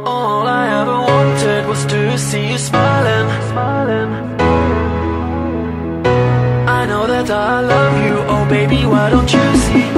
All I ever wanted was to see you smiling. I know that I love you, oh baby, why don't you see?